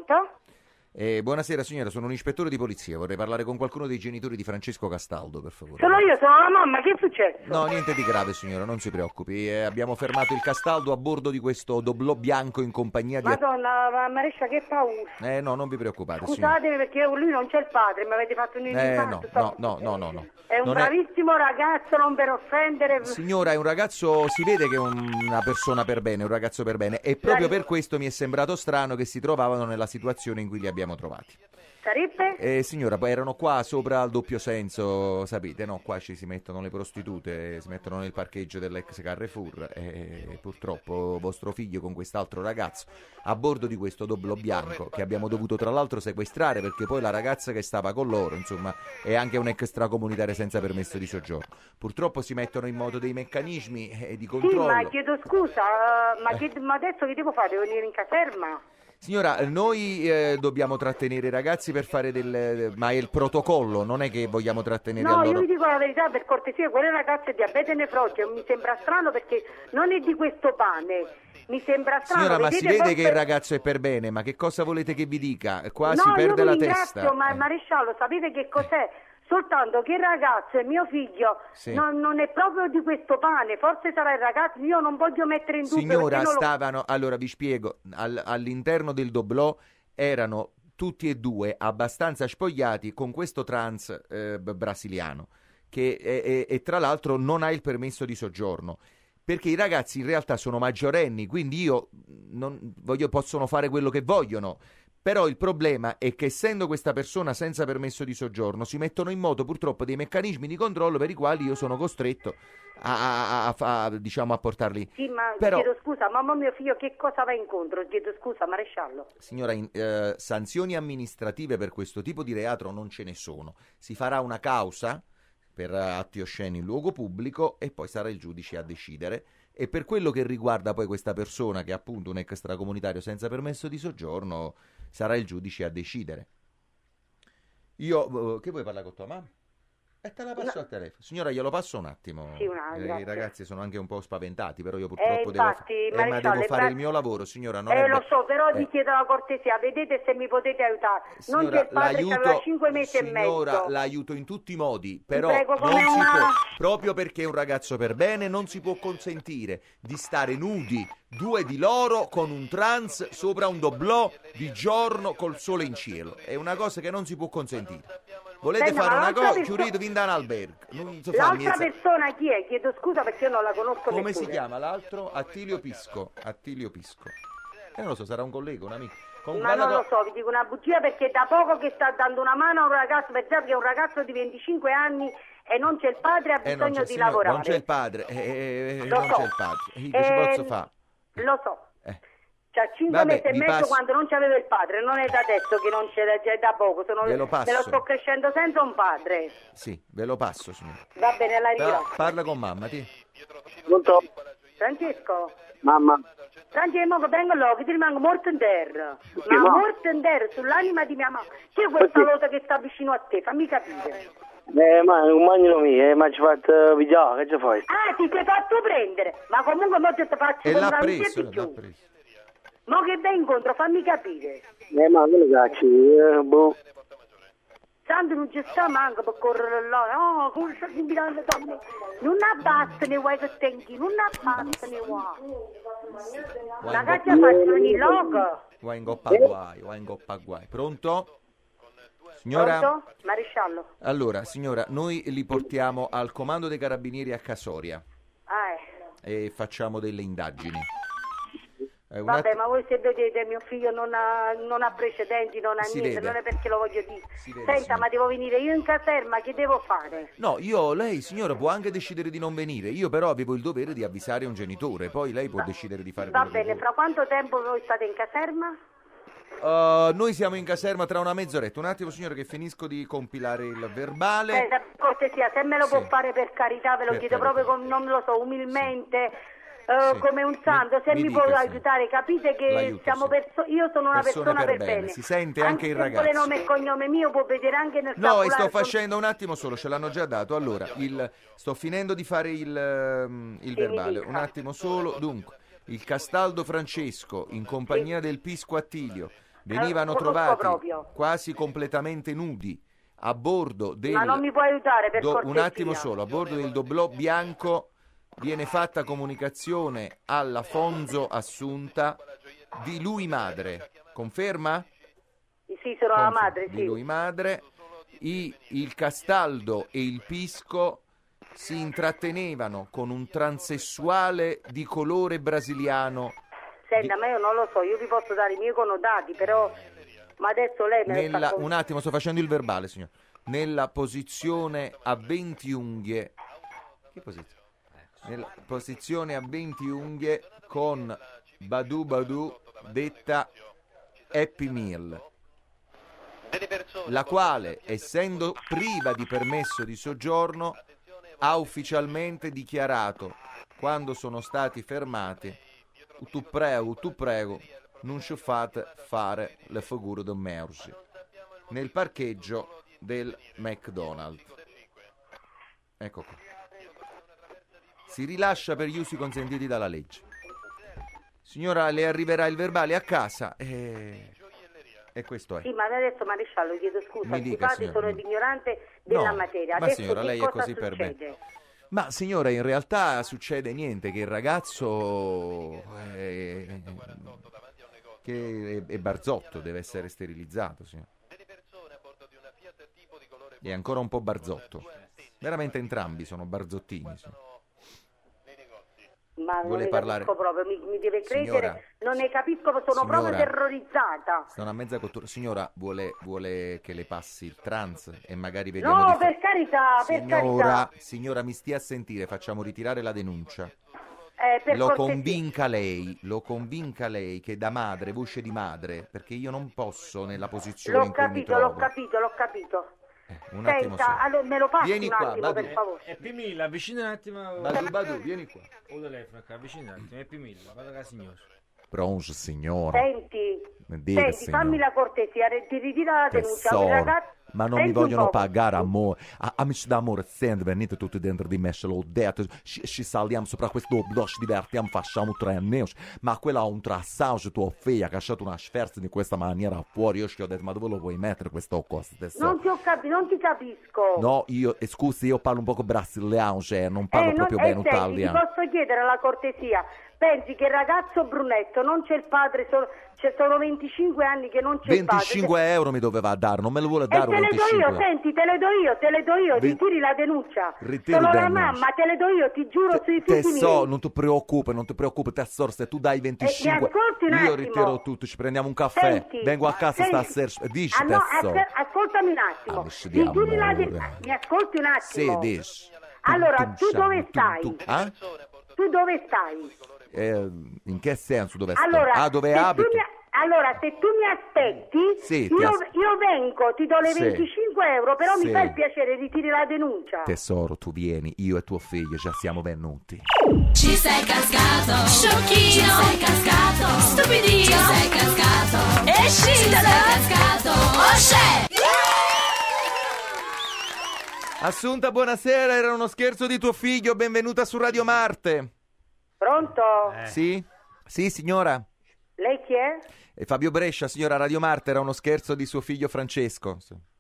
Pronto? Buonasera signora, sono un ispettore di polizia, vorrei parlare con qualcuno dei genitori di Francesco Castaldo, per favore. Sono io, sono la mamma, che è successo? No, niente di grave signora, non si preoccupi, abbiamo fermato il Castaldo a bordo di questo doblò bianco in compagnia di... Madonna, Marescia, che paura. No, non vi preoccupate signora. Scusatemi perché lui non c'è il padre, mi avete fatto un infarto. No. È un bravissimo ragazzo, non per offendere. Signora, è un ragazzo, si vede che è una persona per bene, un ragazzo per bene, e proprio per questo mi è sembrato strano che si trovavano nella situazione in cui li abbiamo trovati. Sarebbe? Signora, poi erano qua sopra al doppio senso, sapete, no? Qua ci si mettono le prostitute, si mettono nel parcheggio dell'ex Carrefour e purtroppo vostro figlio con quest'altro ragazzo a bordo di questo doblò bianco che abbiamo dovuto tra l'altro sequestrare perché poi la ragazza che stava con loro, insomma, è anche un extracomunitario senza permesso di soggiorno. Purtroppo si mettono in moto dei meccanismi di controllo. Sì, ma chiedo scusa, ma adesso che devo fare? Devo venire in caserma? Signora, noi dobbiamo trattenere i ragazzi per fare ma è il protocollo, non è che vogliamo trattenere No, loro... io vi dico la verità, per cortesia, quelle ragazze è diabete nefrotico, mi sembra strano perché non è di questo pane, mi sembra strano. Signora, ma si vede forse... che il ragazzo è per bene, ma che cosa volete che vi dica? Qua no, si perde la testa. No, io vi ringrazio, maresciallo, sapete che cos'è? Soltanto che il ragazzo è mio figlio, sì. non è proprio di questo pane, forse sarà il ragazzo, io non voglio mettere in dubbio. Signora, allora vi spiego, all'interno del doblò erano tutti e due abbastanza spogliati con questo trans brasiliano, che e tra l'altro non ha il permesso di soggiorno. Perché i ragazzi in realtà sono maggiorenni, quindi possono fare quello che vogliono. Però il problema è che essendo questa persona senza permesso di soggiorno si mettono in moto purtroppo dei meccanismi di controllo per i quali io sono costretto a portarli. Sì, ma però, chiedo scusa, mamma mio figlio che cosa va incontro? Chiedo scusa, maresciallo. Signora, sanzioni amministrative per questo tipo di reato non ce ne sono. Si farà una causa per atti osceni in luogo pubblico e poi sarà il giudice a decidere. E per quello che riguarda poi questa persona che è appunto un extracomunitario senza permesso di soggiorno, sarà il giudice a decidere. Che vuoi parlare con tua mamma? E te la passo al telefono. Signora, glielo passo un attimo. Sì, I ragazzi sono anche un po' spaventati, però io purtroppo infatti, devo fare il mio lavoro, signora. Lo so, però vi chiedo la cortesia, vedete se mi potete aiutare. Signora, non c'è il padre che aveva 5 mesi e mezzo. Signora, l'aiuto in tutti i modi, però prego, non si può, proprio perché è un ragazzo per bene, non si può consentire di stare nudi, due di loro, con un trans sopra un doblò di giorno col sole in cielo. È una cosa che non si può consentire. Volete fare una cosa? Chiudete in un albergo. L'altra persona chi è? Chiedo scusa perché io non la conosco Come neppure. si chiama l'altro? Attilio Pisco. Non lo so, sarà un collega, un amico. Ma non lo so, vi dico una bugia perché da poco che sta dando una mano a un ragazzo, perché è un ragazzo di 25 anni e non c'è il padre, ha bisogno di lavorare. Non c'è il padre, Lo non so. c'è il padre. Che ci posso fare? Lo so. Cioè 5 mesi e mezzo quando non c'aveva il padre, non è da adesso che non c'è da poco, me lo sto crescendo senza un padre. Sì, ve lo passo, signora. Va bene, la ringrazio. Parla con mamma, ti. Pronto? Francesco? Mamma? Francesco, vengo là, che ti rimango morto in terra. Ma morto in terra, sull'anima di mia mamma. Chi è questa lota che sta vicino a te? Fammi capire. Ma un magnolo mio, ma ci ha fatto pigiare, che ci fai? Ah, ti sei fatto prendere, ma comunque mo ti faccio l'ha preso. Ma che vai incontro, fammi capire. Ma che ne cacci, boh. Santo non ci sta manco per correre là, no, come sta invitando donne. Non abbassane vuoi che tengi, non abbassane vuoi. La caccia faccio ogni loco. Vuoi in goppa guai. Pronto? Signora? Pronto? Maresciallo. Allora, signora, noi li portiamo al comando dei carabinieri a Casoria. E facciamo delle indagini. Vabbè, ma voi se vedete mio figlio non ha precedenti, non ha niente, non è perché lo voglio dire. Senta, ma devo venire io in caserma, che devo fare? No, lei signora può anche decidere di non venire, io però avevo il dovere di avvisare un genitore, poi lei può decidere di fare quello che vuole. Fra quanto tempo voi state in caserma? Noi siamo in caserma tra una mezz'oretta. Un attimo signora che finisco di compilare il verbale. Cortesia, se me lo può fare per carità, ve lo chiedo proprio, non lo so, umilmente. Come un santo, se mi può aiutare, capite che siamo io sono una persona per bene. Si sente anche il ragazzo. Se vuole nome e cognome mio può vedere anche nel tabulare. No, sto facendo un attimo solo, ce l'hanno già dato. Allora, sto finendo di fare il verbale. Un attimo solo. Dunque, il Castaldo Francesco in compagnia del Pisco Attilio venivano conosco trovati proprio. quasi completamente nudi a bordo del... Ma non mi puoi aiutare per cortesia? Un attimo solo, a bordo del doblò bianco viene fatta comunicazione alla Fonzo Assunta di lui madre. Conferma? Sì, sono la madre, Di sì. lui madre. Il Castaldo e il Pisco si intrattenevano con un transessuale di colore brasiliano. Senta, ma io non lo so, io vi posso dare i miei connotati, però... Ma adesso lei me ne sta... Un attimo, sto facendo il verbale, signor. Nella posizione a 20 unghie. Che posizione? Nella posizione a 20 unghie con Badu Badu, detta Happy Meal, la quale, essendo priva di permesso di soggiorno, ha ufficialmente dichiarato, quando sono stati fermati: tu prego, non ci fate fare le figure di mersi, nel parcheggio del McDonald's. Ecco qua. Si rilascia per gli usi consentiti dalla legge. Signora, le arriverà il verbale a casa e questo è. Sì, ma adesso maresciallo, chiedo scusa, Mi dica, scusate, signora. sono ignorante della materia. Ma Adesso signora, che lei è cosa così per me. succede? Ma signora, in realtà succede niente, che il ragazzo che è barzotto, deve essere sterilizzato, signora. È ancora un po' barzotto. Veramente entrambi sono barzottini, signora. Ma non Vuole ne parlare? capisco proprio, mi deve credere, Signora, non ne capisco, sono signora, proprio terrorizzata. sta una mezza cottura. Signora, vuole che le passi il trans e magari vediamo No, di per carità, per carità. Signora, mi stia a sentire, facciamo ritirare la denuncia. Per Lo cortesia. convinca lei che da madre, voce di madre, perché io non posso nella posizione in L'ho cui mi trovo. l'ho capito. Un attimo Senta, solo. allora me lo passi Vieni un qua, attimo, Badu. per favore. Happy Meal, avvicina un attimo. Badu, vieni qua. O telefono, avvicina un attimo. Happy Meal, vada da signore. Pronto, signora. Senti, Dica, fammi signora. la cortesia, ti ritira la denuncia. Tesoro, Il ragazzo... ma non mi Senti un vogliono po'. pagare amore. Amici d'amore, senti, venite tutti dentro di me, ce l'ho detto. Ci saliamo sopra questo blocco, ci divertiamo, facciamo 3 anni. Ma quella ha un trassaggio, tua figlia, che ha lasciato una sferza di questa maniera fuori. Io ci ho detto, ma dove lo vuoi mettere questo costo, tesoro? Non ti capisco. No, scusi, io parlo un poco brasiliano, cioè non parlo proprio bene senti, italiano. ti posso chiedere la cortesia? Pensi che il ragazzo brunetto non c'è il padre, sono 25 anni che non c'è il padre. 25 euro mi doveva dare, non me lo vuole dare te le do 25. io, senti, te le do io, ritiri la denuncia. Ritiri Sono la denuncia. mamma, te le do io, ti giuro sui figli miei. Non ti preoccupi, tesoro, se tu dai 25, mi ascolti un io attimo? ritiro tutto, ci prendiamo un caffè, Senti, vengo a casa senti. stasera, dici Ah, no, tesoro. ascoltami un attimo. Amici di amore. Mi ascolti un attimo. Sì, dici. Allora, tu dove stai? Ah? Tu dove stai? In che senso dove stai? Allora, Dove se abiti? se tu mi aspetti, Sì, io vengo, ti do le Sì. 25 euro, però Sì. mi fai il piacere, ritiri la denuncia. Tesoro, tu vieni, io e tuo figlio già siamo venuti. Ci sei cascato, sciocchino. Ci sei cascato, stupidino. Ci sei cascato, esci da là. Ci sei cascato, osce. Assunta, buonasera, era uno scherzo di tuo figlio, benvenuta su Radio Marte. Pronto? Sì? Sì, signora? Lei chi è? Fabio Brescia, signora, Radio Marte, era uno scherzo di suo figlio Francesco.